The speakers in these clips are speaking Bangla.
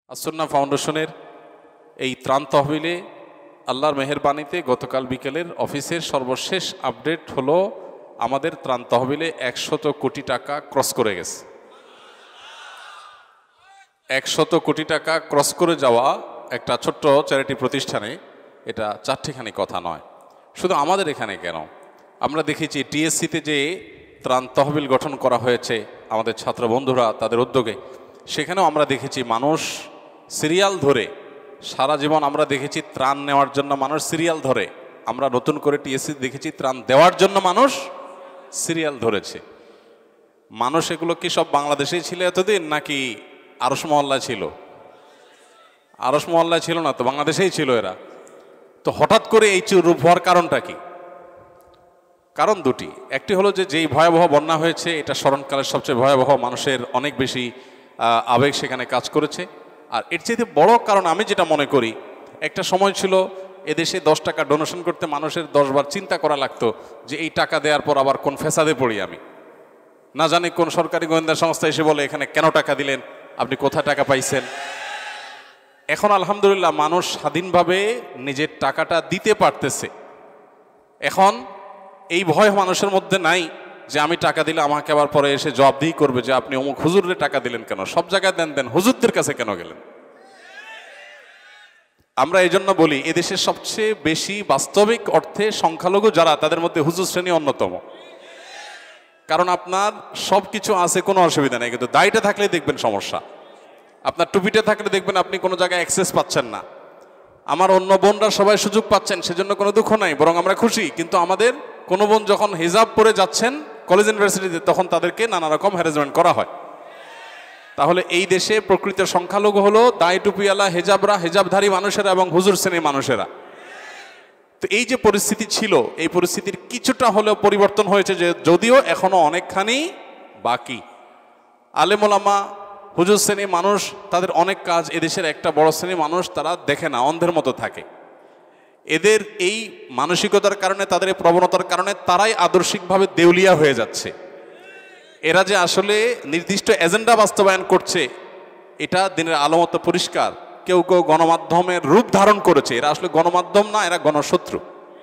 আসুন্না ফাউন্ডেশনের এই ত্রাণ তহবিলে আল্লাহর মেহেরবানিতে গতকাল বিকেলের অফিসের সর্বশেষ আপডেট হলো আমাদের ত্রাণ তহবিলে 100 কোটি টাকা ক্রস করে গেছে। 100 কোটি টাকা ক্রস করে যাওয়া একটা ছোট্ট চ্যারিটি প্রতিষ্ঠানে এটা চারটিখানি কথা নয়। শুধু আমাদের এখানে কেন, আমরা দেখেছি টিএসসিতে যে ত্রাণ তহবিল গঠন করা হয়েছে আমাদের ছাত্র বন্ধুরা তাদের উদ্যোগে, সেখানেও আমরা দেখেছি মানুষ সিরিয়াল ধরে সারা জীবন আমরা দেখেছি ত্রাণ নেওয়ার জন্য মানুষ সিরিয়াল ধরে। আমরা নতুন করে টিএসসি দেখেছি ত্রাণ দেওয়ার জন্য মানুষ সিরিয়াল ধরেছে। মানুষ এগুলো কি সব বাংলাদেশেই ছিল এতদিন, নাকি আরশ মহল্লায় ছিল? আরশ মহল্লায় ছিল না তো, বাংলাদেশেই ছিল এরা। তো হঠাৎ করে এই রূপ হওয়ার কারণটা কি? কারণ দুটি। একটি হলো যে যেই ভয়াবহ বন্যা হয়েছে এটা স্মরণকালের সবচেয়ে ভয়াবহ, মানুষের অনেক বেশি আবেগ সেখানে কাজ করেছে। আর এর চাইতে বড় কারণ আমি যেটা মনে করি, একটা সময় ছিল এদেশে 10 টাকা ডোনেশন করতে মানুষের 10 বার চিন্তা করা লাগতো যে এই টাকা দেওয়ার পর আবার কোন ফেসাদে পড়ি আমি, না জানি কোন সরকারি গোয়েন্দা সংস্থা এসে বলে এখানে কেন টাকা দিলেন, আপনি কোথায় টাকা পাইছেন। এখন আলহামদুলিল্লাহ মানুষ স্বাধীনভাবে নিজের টাকাটা দিতে পারতেছে। এখন এই ভয় মানুষের মধ্যে নাই যে আমি টাকা দিলে আমাকে আবার পরে এসে জবাবদিহি করবে যে আপনি অমুক হুজুরে টাকা দিলেন কেন, সব জায়গায় দেন, হুজুরদের কাছে কেন গেলেন। আমরা এই জন্য বলি এদেশের সবচেয়ে বেশি বাস্তবিক অর্থে সংখ্যালঘু যারা, তাদের মধ্যে হুজুর শ্রেণী অন্যতম। কারণ আপনার সব কিছু আছে, কোনো অসুবিধা নেই, কিন্তু দায়টা থাকলে দেখবেন সমস্যা। আপনার টুপিটা থাকলে দেখবেন আপনি কোনো জায়গায় অ্যাক্সেস পাচ্ছেন না। আমার অন্য বোনরা সবাই সুযোগ পাচ্ছেন, সেজন্য কোনো দুঃখ নাই, বরং আমরা খুশি। কিন্তু আমাদের কোনো বোন যখন হিজাব পরে যাচ্ছেন কলেজ ইউনিভার্সিটিতে, তখন তাদেরকে নানা রকম হ্যারাসমেন্ট করা হয়। তাহলে এই দেশে প্রকৃত সংখ্যালঘু হলো দায় টুপিওয়ালা, হেজাবরা, হেজাবধারী মানুষেরা এবং হুজুর শ্রেণীর মানুষেরা। তো এই যে পরিস্থিতি ছিল, এই পরিস্থিতির কিছুটা হলেও পরিবর্তন হয়েছে, যে যদিও এখনো অনেকখানি বাকি। আলেম ওলামা, হুজুর শ্রেণীর মানুষ, তাদের অনেক কাজ এদেশের একটা বড় শ্রেণীর মানুষ তারা দেখে না, অন্ধের মতো থাকে। এদের এই মানসিকতার কারণে, তাদের এই প্রবণতার কারণে তারাই আদর্শিকভাবে দেউলিয়া হয়ে যাচ্ছে। এরা যে আসলে নির্দিষ্ট এজেন্ডা বাস্তবায়ন করছে এটা দিনের আলোমত পরিষ্কার। কেউ কেউ গণমাধ্যমের রূপ ধারণ করেছে, এরা আসলে গণমাধ্যম না, এরা গণশত্রু।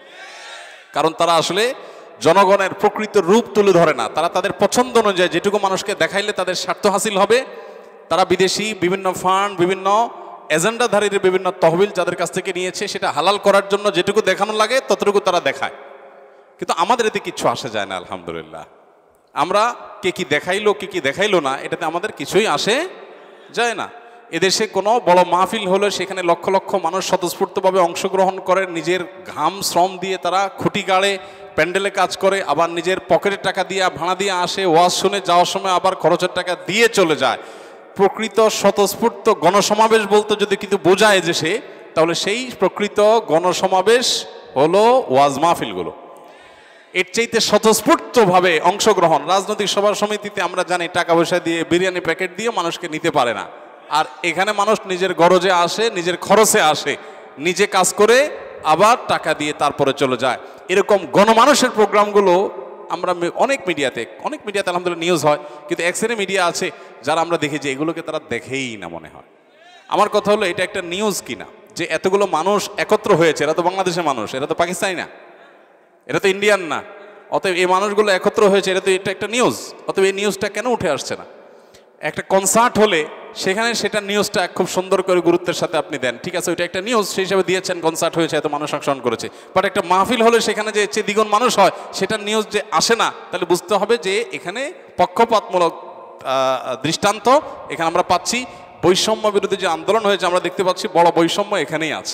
কারণ তারা আসলে জনগণের প্রকৃত রূপ তুলে ধরে না। তারা তাদের পছন্দ অনুযায়ী যেটুকু মানুষকে দেখাইলে তাদের স্বার্থ হাসিল হবে, তারা বিদেশি বিভিন্ন ফান্ড, বিভিন্ন এজেন্ডাধারীর বিভিন্ন তহবিল যাদের কাছ থেকে নিয়েছে সেটা হালাল করার জন্য যেটুকু দেখানো লাগে ততটুকু তারা দেখায়। কিন্তু আমাদের এতে কিচ্ছু আসে যায় না আলহামদুলিল্লাহ। আমরা কে কি দেখাইলো কে কি দেখাইলো না, এটাতে আমাদের কিছুই আসে যায় না। এদেশে কোনো বড় মাহফিল হলে সেখানে লক্ষ লক্ষ মানুষ স্বতঃস্ফূর্তভাবে অংশগ্রহণ করে, নিজের ঘাম শ্রম দিয়ে তারা খুঁটি গাড়ে, প্যান্ডেলে কাজ করে, আবার নিজের পকেটের টাকা দিয়ে ভাড়া দিয়ে আসে, ওয়াজ শুনে যাওয়ার সময় আবার খরচের টাকা দিয়ে চলে যায়। প্রকৃত স্বতঃস্ফূর্ত গণসমাবেশ বলতে যদি কিন্তু বোঝায় যে সে, তাহলে সেই প্রকৃত গণসমাবেশ হলো ওয়াজ মাহফিলগুলো। এর চাইতে স্বতঃস্ফূর্তভাবে অংশগ্রহণ, রাজনৈতিক সভা সমিতিতে আমরা জানি টাকা পয়সা দিয়ে বিরিয়ানি প্যাকেট দিয়ে মানুষকে নিতে পারে না। আর এখানে মানুষ নিজের গরজে আসে, নিজের খরচে আসে, নিজে কাজ করে আবার টাকা দিয়ে তারপরে চলে যায়। এরকম গণমানুষের প্রোগ্রামগুলো আমরা অনেক মিডিয়াতে আলহামদুলিল্লাহ নিউজ হয়, কিন্তু এক শ্রেণী মিডিয়া আছে যারা আমরা দেখি যে এগুলোকে তারা দেখেই না মনে হয়। আমার কথা হলো এটা একটা নিউজ কিনা, যে এতগুলো মানুষ একত্র হয়েছে, এরা তো বাংলাদেশের মানুষ, এরা তো পাকিস্তানি না, এরা তো ইন্ডিয়ান না। অতএব এই মানুষগুলো একত্র হয়েছে, এটা একটা নিউজ। অতএব এই নিউজটা কেন উঠে আসছে না? একটা কনসার্ট হলে সেখানে সেটা নিউজটা খুব সুন্দর করে গুরুত্বের সাথে আপনি দেন, ঠিক আছে, ওইটা একটা নিউজ সেই হিসাবে দিয়েছেন, কনসার্ট হয়েছে, এত মানুষ অংশগ্রহণ করেছে। বাট একটা মাহফিল হলে সেখানে যে দ্বিগুণ মানুষ হয়, সেটা নিউজ যে আসে না, তাহলে বুঝতে হবে যে এখানে পক্ষপাতমূলক দৃষ্টান্ত এখানে আমরা পাচ্ছি। বৈষম্য বিরোধী যে আন্দোলন হয়েছে আমরা দেখতে পাচ্ছি বড় বৈষম্য এখানেই আছে।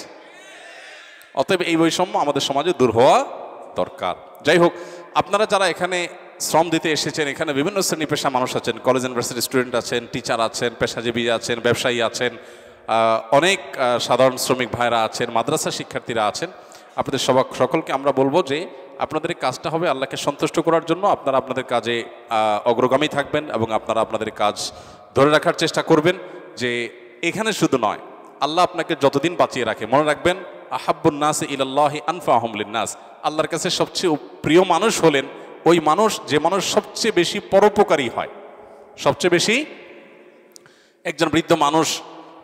অতএব এই বৈষম্য আমাদের সমাজে দূর হওয়া দরকার। যাই হোক, আপনারা যারা এখানে শ্রম দিতে এসেছেন, এখানে বিভিন্ন শ্রেণী পেশা মানুষ আছেন, কলেজ ইউনিভার্সিটি স্টুডেন্ট আছেন, টিচার আছেন, পেশাজীবী আছেন, ব্যবসায়ী আছেন, অনেক সাধারণ শ্রমিক ভাইরা আছেন, মাদ্রাসা শিক্ষার্থীরা আছেন। আপনাদের সকলকে আমরা বলবো যে আপনাদের এই কাজটা হবে আল্লাহকে সন্তুষ্ট করার জন্য। আপনারা আপনাদের কাজে অগ্রগামী থাকবেন এবং আপনারা আপনাদের কাজ ধরে রাখার চেষ্টা করবেন। যে এখানে শুধু নয়, আল্লাহ আপনাকে যতদিন বাঁচিয়ে রাখে, মনে রাখবেন আহাব্বুন নাস ইলাল্লাহি আনফাহুম লিন্নাস। আল্লাহর কাছে সবচেয়ে প্রিয় মানুষ হলেন ওই মানুষ যে মানুষ সবচেয়ে বেশি পরোপকারী হয়। সবচেয়ে বেশি, একজন বৃদ্ধ মানুষ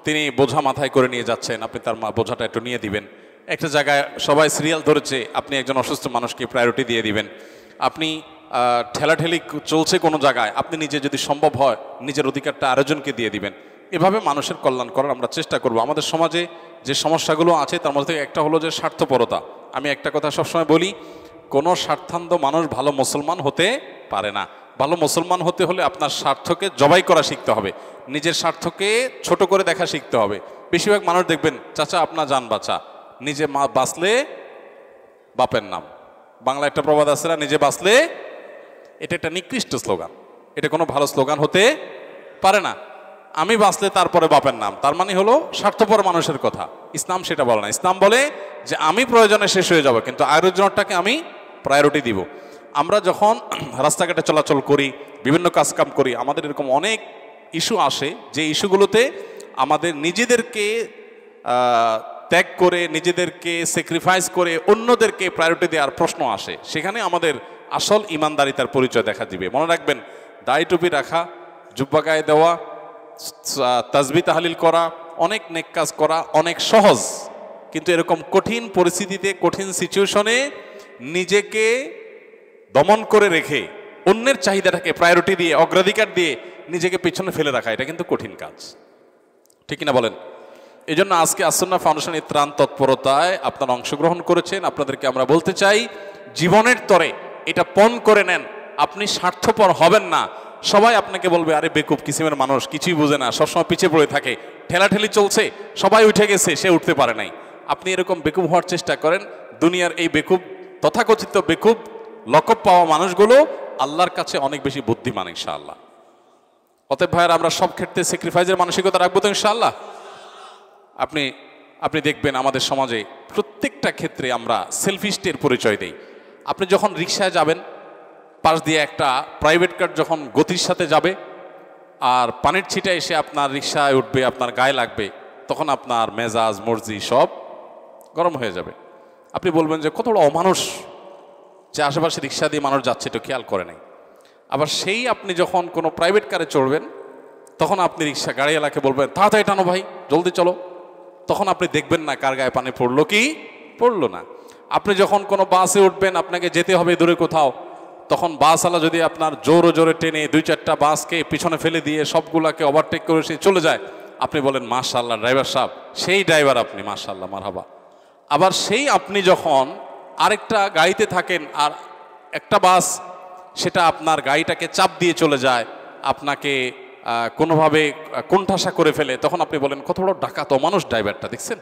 তিনি বোঝা মাথায় করে নিয়ে যাচ্ছেন, আপনি তার বোঝাটা একটু নিয়ে দিবেন। একটা জায়গায় সবাই সিরিয়াল ধরেছে, আপনি একজন অসুস্থ মানুষকে প্রায়োরিটি দিয়ে দিবেন। আপনি ঠেলাঠেলি চলছে কোনো জায়গায়, আপনি নিজে যদি সম্ভব হয় নিজের অধিকারটা আরেকজনকে দিয়ে দিবেন। এভাবে মানুষের কল্যাণ করার আমরা চেষ্টা করব। আমাদের সমাজে যে সমস্যাগুলো আছে তার মধ্যে থেকে একটা হলো যে স্বার্থপরতা। আমি একটা কথা সবসময় বলি, কোনো স্বার্থান্ধ মানুষ ভালো মুসলমান হতে পারে না। ভালো মুসলমান হতে হলে আপনার স্বার্থকে জবাই করা শিখতে হবে, নিজের স্বার্থকে ছোট করে দেখা শিখতে হবে। বেশিরভাগ মানুষ দেখবেন, চাচা আপনার জান বাঁচা, নিজে বাঁচলে বাপের নাম। বাংলা একটা প্রবাদ আছে না, নিজে বাঁচলে। এটা একটা নিকৃষ্ট স্লোগান, এটা কোনো ভালো স্লোগান হতে পারে না। আমি বাঁচলে তারপরে বাপের নাম, তার মানে হলো স্বার্থপর মানুষের কথা। ইসলাম সেটা বলে না। ইসলাম বলে যে আমি প্রয়োজনে শেষ হয়ে যাব, কিন্তু আরেকজনটাকে আমি প্রায়োরিটি দিব। আমরা যখন রাস্তাঘাটে চলাচল করি, বিভিন্ন কাজকাম করি, আমাদের এরকম অনেক ইস্যু আসে যে ইস্যুগুলোতে আমাদের নিজেদেরকে ত্যাগ করে, নিজেদেরকে স্যাক্রিফাইস করে অন্যদেরকে প্রায়োরিটি দেওয়ার প্রশ্ন আসে। সেখানে আমাদের আসল ইমানদারিতার পরিচয় দেখা দিবে। মনে রাখবেন, দাড়ি টুপি রাখা, জুব্বা গায়ে দেওয়া, তাসবিহ তাহলিল করা, অনেক নেক কাজ করা অনেক সহজ, কিন্তু এরকম কঠিন পরিস্থিতিতে, কঠিন সিচুয়েশনে নিজেকে দমন করে রেখে অন্যের চাহিদাটাকে প্রায়োরিটি দিয়ে, অগ্রাধিকার দিয়ে নিজেকে পিছনে ফেলে রাখা, এটা কিন্তু কঠিন কাজ। ঠিক কিনা বলেন? এই জন্য আজকে আসুন্নাহ ফাউন্ডেশন এই ত্রাণ তৎপরতায় আপনারা অংশগ্রহণ করেছেন। আপনাদেরকে আমরা বলতে চাই, জীবনের তরে এটা পণ করে নেন, আপনি স্বার্থপর হবেন না। সবাই আপনাকে বলবে, আরে বেকুব কিসিমের মানুষ, কিছুই বুঝে না, সবসময় পিছিয়ে পড়ে থাকে, ঠেলাঠেলি চলছে, সবাই উঠে গেছে, সে উঠতে পারে নাই। আপনি এরকম বেকুব হওয়ার চেষ্টা করেন, দুনিয়ার এই বেকুব, তথাকথিত বেকুব লকব পাওয়া মানুষগুলো আল্লাহর কাছে অনেক বেশি বুদ্ধিমান ইনশাআল্লাহ। অতএব ভাইয়ের, আমরা সব ক্ষেত্রে স্যাক্রিফাইসের মানসিকতা রাখবো তো ইনশাআল্লাহ। আপনি দেখবেন আমাদের সমাজে প্রত্যেকটা ক্ষেত্রে আমরা সেলফিস্টের পরিচয় দেই। আপনি যখন রিকশায় যাবেন, পাশ দিয়ে একটা প্রাইভেট কার যখন গতির সাথে যাবে আর পানির ছিটা এসে আপনার রিকশায় উঠবে, আপনার গায়ে লাগবে, তখন আপনার মেজাজ মর্জি সব গরম হয়ে যাবে। আপনি বলবেন যে কত বড় অমানুষ, যে আশেপাশে রিকশা দিয়ে মানুষ যাচ্ছে এটা খেয়াল করে নাই। আবার সেই আপনি যখন কোনো প্রাইভেট কারে চড়বেন, তখন আপনি রিকশা গাড়িওয়ালাকে বলবেন, তাড়াতাড়ি টানো ভাই, জলদি চলো। তখন আপনি দেখবেন না কার গায়ে পানি পড়লো কি পড়লো না। আপনি যখন কোনো বাসে উঠবেন, আপনাকে যেতে হবে দূরে কোথাও, তখন বাসওয়ালা যদি আপনার জোরে জোরে টেনে 2-4টা বাসকে পিছনে ফেলে দিয়ে সবগুলাকে ওভারটেক করে সে চলে যায়, আপনি বলেন মাশাআল্লাহ ড্রাইভার সাহেব, সেই ড্রাইভার আপনি, মাশাআল্লাহ মারহাবা। আবার সেই আপনি যখন আরেকটা গাড়িতে থাকেন আর একটা বাস সেটা আপনার গাড়িটাকে চাপ দিয়ে চলে যায়, আপনাকে কোনোভাবে কোণঠাসা করে ফেলে, তখন আপনি বলেন কত বড় ডাকাত মানুষ ড্রাইভারটা, দেখছেন?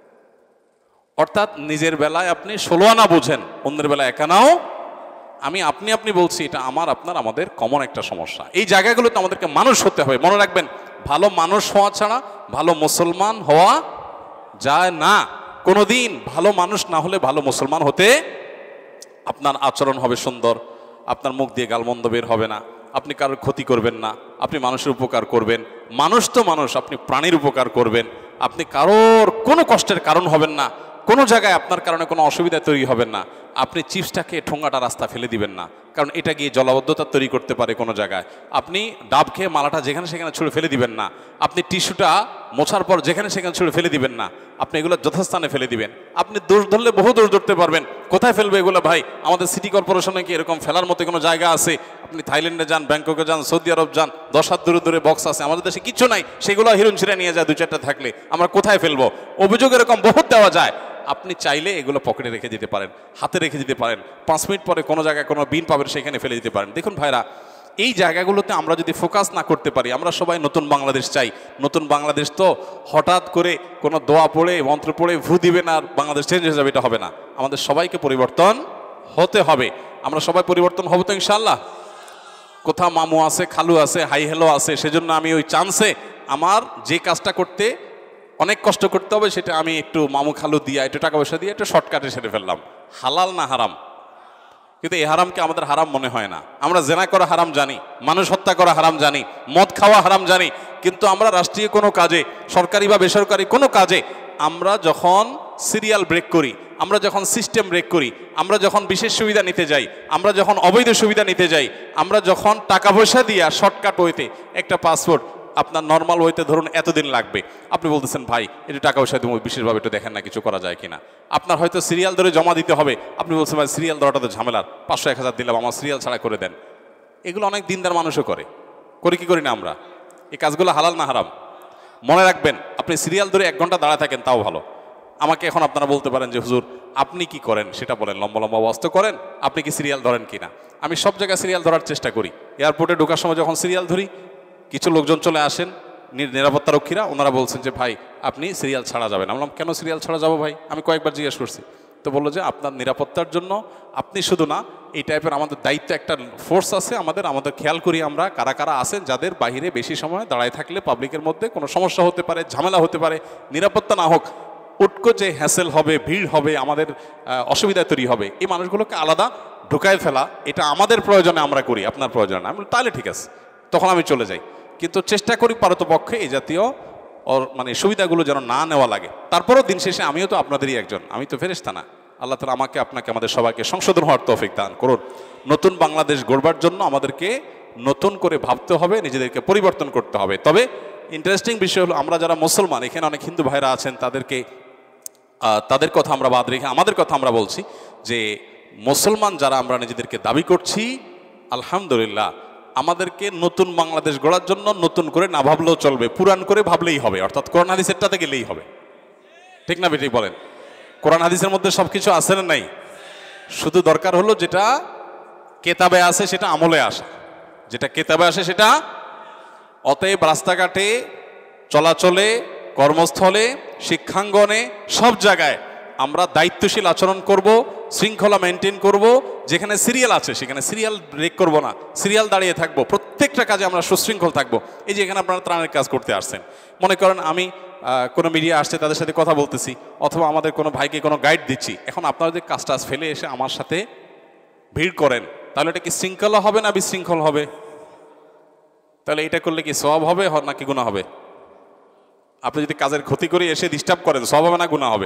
অর্থাৎ নিজের বেলায় আপনি 16 আনা বোঝেন, অন্যের বেলায় 1 আনাও। আপনি বলছি, এটা আমাদের কমন একটা সমস্যা। এই জায়গাগুলোতে আমাদেরকে মানুষ হতে হবে। মনে রাখবেন, ভালো মানুষ হওয়া ছাড়া ভালো মুসলমান হওয়া যায় না। কোনোদিন ভালো মানুষ না হলে ভালো মুসলমান হতে, আপনার আচরণ হবে সুন্দর, আপনার মুখ দিয়ে গালমন্দ বের হবে না, আপনি কারোর ক্ষতি করবেন না, আপনি মানুষের উপকার করবেন। মানুষ তো মানুষ, আপনি প্রাণীর উপকার করবেন, আপনি কারোর কোনো কষ্টের কারণ হবেন না, কোনো জায়গায় আপনার কারণে কোনো অসুবিধা তৈরি হবেন না। আপনি চিপসটাকে ঠোঙাটা রাস্তা ফেলে দিবেন না, কারণ এটা গিয়ে জলাবদ্ধতা তৈরি করতে পারে কোনো জায়গায়। আপনি ডাব খেয়ে মালাটা যেখানে সেখানে ছুঁড়ে ফেলে দিবেন না, আপনি টিস্যুটা মোছার পর যেখানে সেখানে ছুঁড়ে ফেলে দিবেন না, আপনি এগুলো যথাস্থানে ফেলে দিবেন। আপনি দোষ ধরলে বহু দোষ ধরতে পারবেন, কোথায় ফেলবে এগুলো ভাই? আমাদের সিটি কর্পোরেশনে কি এরকম ফেলার মতো কোনো জায়গা আছে? আপনি থাইল্যান্ডে যান, ব্যাংককে যান, সৌদি আরব যান, 10 হাত দূরে দূরে বক্স আছে, আমাদের দেশে কিছু নাই, সেগুলো হিরণ ছিঁড়ে নিয়ে যায় 2-4টা থাকলে, আমরা কোথায় ফেলবো? অভিযোগ এরকম বহুত দেওয়া যায়। আপনি চাইলে এগুলো পকেটে রেখে দিতে পারেন, হাতে রেখে দিতে পারেন, 5 মিনিট পরে কোনো জায়গায় কোনো বিন পাবেন সেখানে ফেলে দিতে পারেন। দেখুন ভাইরা, এই জায়গাগুলোতে আমরা যদি ফোকাস না করতে পারি, আমরা সবাই নতুন বাংলাদেশ চাই। নতুন বাংলাদেশ তো হঠাৎ করে কোনো দোয়া পড়ে, মন্ত্র পড়ে ভু দিবেন আর বাংলাদেশ চেঞ্জ হয়ে যাবে, এটা হবে না। আমাদের সবাইকে পরিবর্তন হতে হবে। আমরা সবাই পরিবর্তন হব তো ইনশাআল্লাহ। কোথাও মামু আছে, খালু আছে, হাই হ্যালো আছে, সেজন্য আমি ওই চান্সে আমার যে কাজটা করতে অনেক কষ্ট করতে হবে সেটা আমি একটু মামু খালু দিয়ে, একটু টাকা পয়সা দিয়ে একটু শর্টকাটে সেরে ফেললাম। হালাল না হারাম? কিন্তু এই হারামকে আমাদের হারাম মনে হয় না। আমরা জেনা করা হারাম জানি, মানুষ হত্যা করা হারাম জানি, মদ খাওয়া হারাম জানি, কিন্তু আমরা রাষ্ট্রীয় কোনো কাজে, সরকারি বা বেসরকারি কোনো কাজে আমরা যখন সিরিয়াল ব্রেক করি, আমরা যখন সিস্টেম ব্রেক করি, আমরা যখন বিশেষ সুবিধা নিতে যাই, আমরা যখন অবৈধ সুবিধা নিতে যাই, আমরা যখন টাকা পয়সা দিয়ে শর্টকাট ওয়েতে একটা পাসপোর্ট আপনার নর্মাল ওয়েতে ধরুন এতদিন লাগবে, আপনি বলতেছেন ভাই একটু টাকা পয়সা দেবো, বিশেষভাবে একটু দেখেন না কিছু করা যায় কিনা। আপনার হয়তো সিরিয়াল ধরে জমা দিতে হবে, আপনি বলছেন ভাই সিরিয়াল ধরাটা তো ঝামেলার, 500-1000 দিলাম, আমার সিরিয়াল ছাড়া করে দেন। এগুলো অনেক দিনদার মানুষও করে, করি কি করি না আমরা? এই কাজগুলো হালাল না হারাম? মনে রাখবেন, আপনি সিরিয়াল ধরে 1 ঘন্টা দাঁড়ায় থাকেন তাও ভালো। আমাকে এখন আপনারা বলতে পারেন যে হুজুর আপনি কি করেন সেটা বলেন, লম্বা লম্বা ওয়াজ করেন, আপনি কি সিরিয়াল ধরেন কিনা? আমি সব জায়গায় সিরিয়াল ধরার চেষ্টা করি। এয়ারপোর্টে ঢোকার সময় যখন সিরিয়াল ধরি, কিছু লোকজন চলে আসেন নিরাপত্তারক্ষীরা, ওনারা বলছেন যে ভাই আপনি সিরিয়াল ছাড়া যাবেন। আমি বললাম কেন সিরিয়াল ছাড়া যাবো ভাই? আমি কয়েকবার জিজ্ঞেস করছি, তো বললো যে আপনার নিরাপত্তার জন্য আপনি শুধু না, এই টাইপের আমাদের দায়িত্ব, একটা ফোর্স আছে আমাদের খেয়াল করি আমরা কারা কারা আছেন যাদের বাইরে বেশি সময় দাঁড়ায় থাকলে পাবলিকের মধ্যে কোনো সমস্যা হতে পারে, ঝামেলা হতে পারে, নিরাপত্তা না হোক, উটকো যে হ্যাসেল হবে, ভিড় হবে, আমাদের অসুবিধা তৈরি হবে, এই মানুষগুলোকে আলাদা ঢুকায় ফেলা, এটা আমাদের প্রয়োজনে আমরা করি, আপনার প্রয়োজনে। আমি তাহলে ঠিক আছে, তখন আমি চলে যাই। কিন্তু চেষ্টা করি পারতপক্ষে এই জাতীয় মানে সুবিধাগুলো যেন না নেওয়া লাগে। তারপরও দিন শেষে আমিও তো আপনাদেরই একজন, আমি তো ফেরেশতা না। আল্লাহ তাআলা আমাকে, আপনাকে, আমাদের সবাইকে সংশোধন হওয়ার তৌফিক দান করুন। নতুন বাংলাদেশ গড়বার জন্য আমাদেরকে নতুন করে ভাবতে হবে, নিজেদেরকে পরিবর্তন করতে হবে। তবে ইন্টারেস্টিং বিষয় হলো, আমরা যারা মুসলমান, এখানে অনেক হিন্দু ভাইরা আছেন, তাদের কথা আমরা বাদ রেখে আমাদের কথা আমরা বলছি যে মুসলমান যারা আমরা নিজেদেরকে দাবি করছি, আলহামদুলিল্লাহ আমাদেরকে নতুন বাংলাদেশ গড়ার জন্য নতুন করে না ভাবলেও চলবে, পুরান করে ভাবলেই হবে, অর্থাৎ কোরআন হাদিসেরটাতে গেলেই হবে। ঠিক না বেঠিক বলেন? কোরআন হাদিসের মধ্যে সব কিছু আছে না নাই? শুধু দরকার হলো যেটা কেতাবে আছে সেটা আমলে আসা, যেটা কেতাবে আসে সেটা। অতএব রাস্তাঘাটে, চলাচলে, কর্মস্থলে, শিক্ষাঙ্গনে, সব জায়গায় আমরা দায়িত্বশীল আচরণ করব, শৃঙ্খলা মেনটেন করব। যেখানে সিরিয়াল আছে সেখানে সিরিয়াল ব্রেক করব না, সিরিয়াল দাঁড়িয়ে থাকবো, প্রত্যেকটা কাজে আমরা সুশৃঙ্খল থাকবো। এই যে এখানে আপনারা ত্রাণের কাজ করতে আসছেন, মনে করেন আমি কোনো মিডিয়া আসছে, তাদের সাথে কথা বলতেছি, অথবা আমাদের কোনো ভাইকে কোনো গাইড দিচ্ছি, এখন আপনারা যদি কাজটা ফেলে এসে আমার সাথে ভিড় করেন, তাহলে এটা কি শৃঙ্খলা হবে না বিশৃঙ্খল হবে? তাহলে এটা করলে কি সওয়াব হবে নাকি গুনাহ হবে? আপনি যদি কাজের ক্ষতি করে এসে ডিস্টার্ব করেন, সওয়াব হবে না গুনাহ হবে?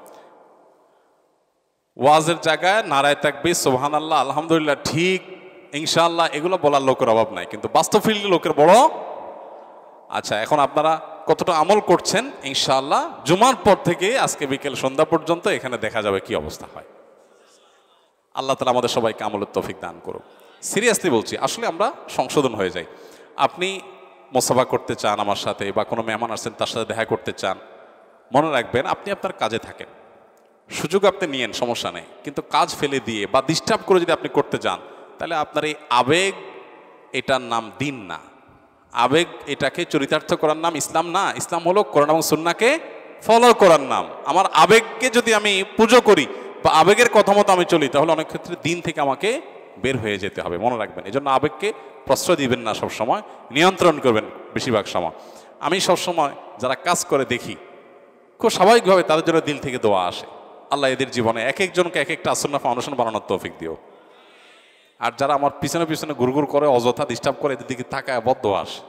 ওয়াজের জায়গায় নারায়ে তাকবীর, সুবহানাল্লাহ, আলহামদুলিল্লাহ, ঠিক, ইনশাআল্লাহ, এগুলো বলার লোকের অভাব নাই, কিন্তু বাস্তব ফিল্ডে লোকের বড়। আচ্ছা, এখন আপনারা কতটা আমল করছেন ইনশাআল্লাহ জুমার পর থেকে আজকে বিকেল সন্ধ্যা পর্যন্ত এখানে দেখা যাবে কি অবস্থা হয়। আল্লাহ তাআলা আমাদের সবাইকে আমলের তৌফিক দান করুন। সিরিয়াসলি বলছি, আসলে আমরা সংশোধন হয়ে যাই। আপনি মোসাফা করতে চান আমার সাথে, বা কোনো মেহমান আসছেন তার সাথে দেখা করতে চান, মনে রাখবেন আপনি আপনার কাজে থাকেন, সুযোগ আপনি নিয়েন, সমস্যা নেই, কিন্তু কাজ ফেলে দিয়ে বা ডিস্টার্ব করে যদি আপনি করতে যান, তাহলে আপনার এই আবেগ, এটার নাম দিন না। আবেগ এটাকে চরিতার্থ করার নাম ইসলাম না। ইসলাম হলো কোরআন এবং সুন্নাহকে ফলো করার নাম। আমার আবেগকে যদি আমি পুজো করি বা আবেগের কথা মতো আমি চলি, তাহলে অনেক ক্ষেত্রে দিন থেকে আমাকে বের হয়ে যেতে হবে, মনে রাখবেন। এই জন্য আবেগকে প্রশ্রয় দিবেন না, সবসময় নিয়ন্ত্রণ করবেন বেশিরভাগ সময়। আমি সবসময় যারা কাজ করে দেখি, খুব স্বাভাবিকভাবে তাদের জন্য দিল থেকে দোয়া আসে। আল্লাহ এদের জীবনে এক একজনকে এক একটা আসন্নাহ ফাউন্ডেশন বানানোর তৌফিক দিও। আর যারা আমার পিছনে পিছনে ঘুরঘুর করে, অযথা ডিস্টার্ব করে, এদের দিকে তাকায় বদদোয়া আসে।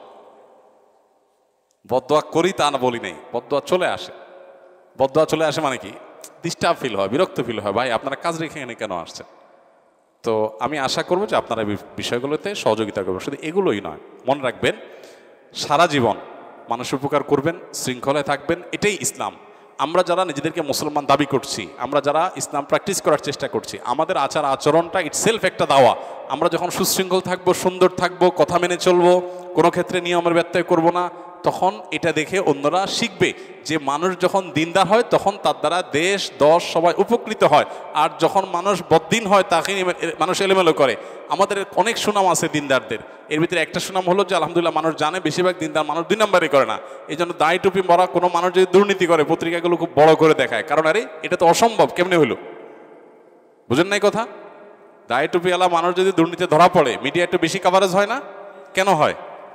বদদোয়া করি তা না বলি নেই, বদদোয়া চলে আসে। বদদোয়া চলে আসে মানে কি, ডিস্টার্ব ফিল হয়, বিরক্ত ফিল হয়, ভাই আপনারা কাজ রেখে এখানে কেন আসছেন? তো আমি আশা করবো যে আপনারা বিষয়গুলোতে সহযোগিতা করবেন। শুধু এগুলোই নয়, মনে রাখবেন সারা জীবন মানুষের উপকার করবেন, শৃঙ্খলায় থাকবেন, এটাই ইসলাম। আমরা যারা নিজেদেরকে মুসলমান দাবি করছি, আমরা যারা ইসলাম প্র্যাকটিস করার চেষ্টা করছি, আমাদের আচার আচরণটা ইটসেলফ একটা দাওয়া। আমরা যখন সুশৃঙ্খল থাকবো, সুন্দর থাকবো, কথা মেনে চলবো, কোনো ক্ষেত্রে নিয়মের ব্যত্যয় করব না, তখন এটা দেখে অন্যরা শিখবে যে মানুষ যখন দিনদার হয় তখন তার দ্বারা দেশ দশ সবাই উপকৃত হয়। আর যখন মানুষ বদ্দিন হয় তাকে মানুষ এলোমেলো করে। আমাদের অনেক সুনাম আছে দিনদারদের, এর ভিতরে একটা সুনাম হলো যে আলহামদুলিল্লাহ মানুষ জানে বেশিরভাগ দিনদার মানুষ 2 নম্বরই করে না। এই জন্য দায় টুপি মরা কোনো মানুষ যদি দুর্নীতি করে, পত্রিকাগুলো খুব বড় করে দেখায়, কারণ আরে এটা তো অসম্ভব, কেমনে হলো? বুঝেন নাই কথা? দায় টুপিওয়ালা মানুষ যদি দুর্নীতি ধরা পড়ে, মিডিয়া একটু বেশি কাভারেজ হয় না? কেন হয়?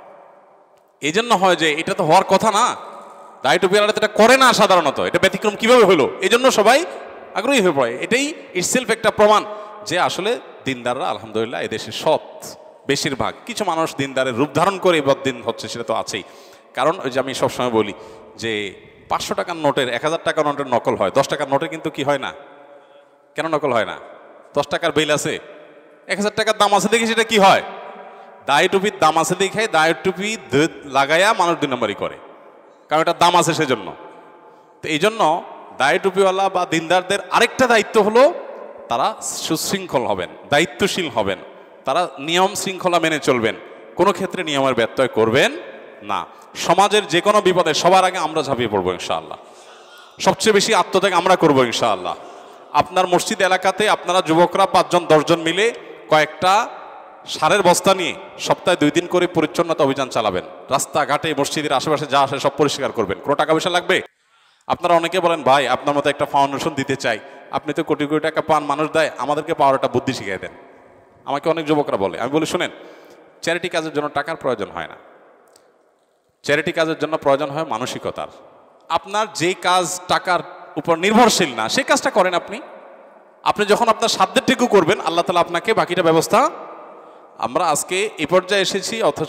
এই জন্য হয় যে এটা তো হওয়ার কথা না, দায় টুপিওয়ালারা এটা করে না সাধারণত, এটা ব্যতিক্রম কিভাবে হলো, এই জন্য সবাই আগ্রহী হয়ে পড়ে। এটাই ইটসেলফ একটা প্রমাণ যে আসলে দিনদাররা আলহামদুলিল্লাহ এদেশে সৎ বেশিরভাগ। কিছু মানুষ দিনদারের রূপ ধারণ করে বদ্দিন হচ্ছে, সেটা তো আছেই। কারণ ওই যে আমি সবসময় বলি যে 500 টাকার নোটের 1000 টাকার নোটের নকল হয়, 10 টাকার নোটের কিন্তু কি হয় না? কেন নকল হয় না? 10 টাকার বিল আছে, 1000 টাকার দাম আছে দেখি সেটা কি হয়? দায় টুপির দাম আছে দেখে দায় টুপি লাগাইয়া মানুষ 2 নম্বরই করে, কারণ এটা দাম আছে সেজন্য। তো এই জন্য দায় টুপিওয়ালা বা দিনদারদের আরেকটা দায়িত্ব হলো তারা সুশৃঙ্খল হবেন, দায়িত্বশীল হবেন, তারা নিয়ম শৃঙ্খলা মেনে চলবেন, কোনো ক্ষেত্রে নিয়মের ব্যত্যয় করবেন না। সমাজের যে কোনো বিপদে সবার আগে আমরা ঝাঁপিয়ে পড়বো ইনশাআল্লাহ, সবচেয়ে বেশি আত্মত্যাগ আমরা করবো ইনশাআল্লাহ। আপনার মসজিদ এলাকাতে আপনারা যুবকরা 5 জন 10 জন মিলে কয়েকটা সারের বস্তা নিয়ে সপ্তাহে 2 দিন করে পরিচ্ছন্নতা অভিযান চালাবেন। রাস্তাঘাটে মসজিদের আশেপাশে যা আসে সব পরিষ্কার করবেন। কোনো টাকা পয়সা লাগবে? আপনারা অনেকে বলেন ভাই আপনার মতো একটা ফাউন্ডেশন দিতে চাই, আপনি তো কোটি কোটি টাকা পান, মানুষ দেয়, আমাদেরকে পাওয়ার একটা বুদ্ধি শিখিয়ে দেন। আমাকে অনেক যুবকরা বলে, আমি বলি শুনেন, চ্যারিটি কাজের জন্য টাকার প্রয়োজন হয় না, চ্যারিটি কাজের জন্য প্রয়োজন হয় মানসিকতার। আপনার যে কাজ টাকার উপর নির্ভরশীল না সেই কাজটা করেন আপনি। আপনি যখন আপনার সাধ্যের টুকু করবেন আল্লাহ তাআলা আপনাকে বাকিটা ব্যবস্থা। আমরা আজকে এই পর্যায়ে এসেছি, অথচ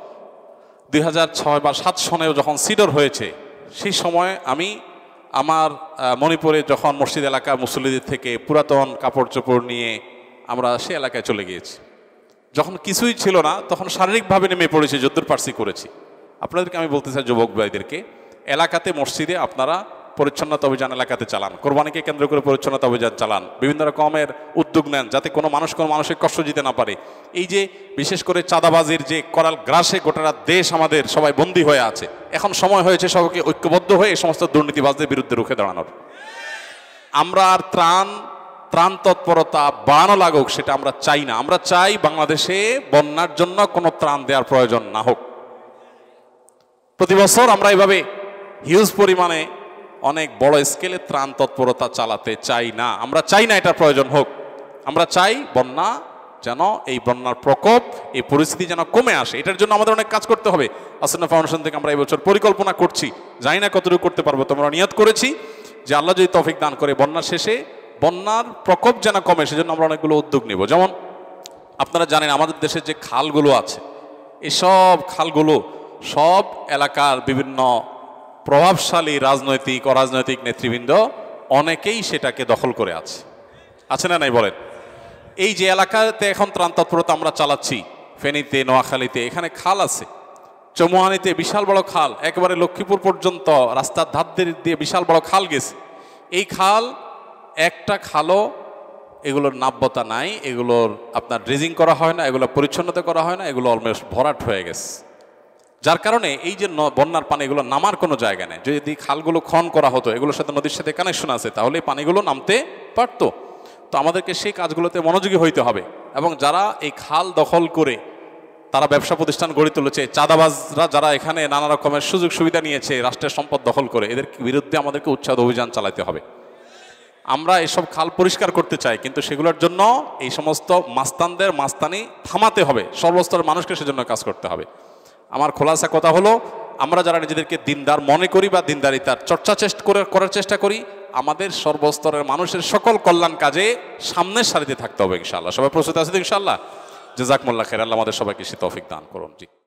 2006 বা 2007 সনেও যখন সিডর হয়েছে সেই সময় আমি আমার মণিপুরে যখন মসজিদ এলাকার মুসল্লিদের থেকে পুরাতন কাপড় চোপড় নিয়ে আমরা সে এলাকায় চলে গিয়েছি। যখন কিছুই ছিল না তখন শারীরিকভাবে নেমে পড়েছি, যদ্দূর পারছি করেছি। আপনাদেরকে আমি বলতে চাই যুবক ভাইদেরকে, এলাকাতে মসজিদে আপনারা পরিচ্ছন্নতা অভিযান এলাকাতে চালান, কোরবানিকে কেন্দ্র করে পরিচ্ছন্নতা অভিযান চালান, বিভিন্ন রকমের উদ্যোগ নেন যাতে কোনো মানুষ কোনো মানসিক কষ্ট দিতে না পারে। এই যে বিশেষ করে চাঁদাবাজির যে করাল গ্রাসে গোটা দেশ আমাদের সবাই বন্দী হয়ে আছে, এখন সময় হয়েছে সবাইকে ঐক্যবদ্ধ হয়ে এই সমস্ত দুর্নীতিবাজদের বিরুদ্ধে রুখে দাঁড়ানোর। আমরা আর ত্রাণ তৎপরতা বাড়ানো লাগুক সেটা আমরা চাই না। আমরা চাই বাংলাদেশে বন্যার জন্য কোনো ত্রাণ দেওয়ার প্রয়োজন না হোক। প্রতি বছর আমরা এভাবে হিউজ পরিমাণে অনেক বড় স্কেলে ত্রাণ তৎপরতা চালাতে চাই না। আমরা চাই না এটার প্রয়োজন হোক। আমরা চাই বন্যা যেন, এই বন্যার প্রকোপ, এই পরিস্থিতি যেন কমে আসে। এটার জন্য আমাদের অনেক কাজ করতে হবে। আসন্না ফাউন্ডেশন থেকে আমরা এই বছর পরিকল্পনা করছি, জানি না কতটুকু করতে পারবো। তোমরা নিয়ত করেছি যে আল্লাহ যদি তৌফিক দান করে বন্যার শেষে বন্যার প্রকোপ যেন কমে, সেজন্য আমরা অনেকগুলো উদ্যোগ নেব। যেমন আপনারা জানেন আমাদের দেশের যে খালগুলো আছে, এসব খালগুলো সব এলাকার বিভিন্ন প্রভাবশালী রাজনৈতিক অরাজনৈতিক নেতৃবৃন্দ অনেকেই সেটাকে দখল করে আছে না নাই বলেন? এই যে এলাকাতে এখন ত্রাণ তৎপরতা আমরা চালাচ্ছি, ফেনীতে, নোয়াখালীতে, এখানে খাল আছে, চৌমুহানিতে বিশাল বড় খাল, একেবারে লক্ষ্মীপুর পর্যন্ত রাস্তার ধার দিয়ে বিশাল বড় খাল গেছে। এই খাল একটা খালও এগুলোর নাব্যতা নাই, এগুলোর আপনার ড্রেজিং করা হয় না, এগুলো পরিচ্ছন্নতা করা হয় না, এগুলো অলমোস্ট ভরাট হয়ে গেছে। যার কারণে এই যে বন্যার পানি এগুলো নামার কোনো জায়গা নেই। যদি খালগুলো খনন করা হতো, এগুলোর সাথে নদীর সাথে কানেকশন আছে, তাহলে এই পানিগুলো নামতে পারতো। তো আমাদেরকে সেই কাজগুলোতে মনোযোগী হইতে হবে। এবং যারা এই খাল দখল করে তারা ব্যবসা প্রতিষ্ঠান গড়ে তুলেছে, চাঁদাবাজরা যারা এখানে নানা রকমের সুযোগ সুবিধা নিয়েছে রাষ্ট্রের সম্পদ দখল করে, এদের বিরুদ্ধে আমাদেরকে উচ্ছেদ অভিযান চালাতে হবে। আমরা এসব খাল পরিষ্কার করতে চাই, কিন্তু সেগুলোর জন্য এই সমস্ত মাস্তানদের মাস্তানি থামাতে হবে, সর্বস্তরের মানুষকে সেজন্য কাজ করতে হবে। আমার খোলাসা কথা হলো, আমরা যারা নিজেদেরকে দিনদার মনে করি বা দিনদারিতার চর্চা করার চেষ্টা করি, আমাদের সর্বস্তরের মানুষের সকল কল্যাণ কাজে সামনের সারিতে থাকতে হবে ইনশাআল্লাহ। সবাই প্রস্তুত আছে ইনশাআল্লাহ? জাযাকুমুল্লাহ খাইর। আল্লাহ আমাদের সবাইকে সে তৌফিক দান করুন। জি।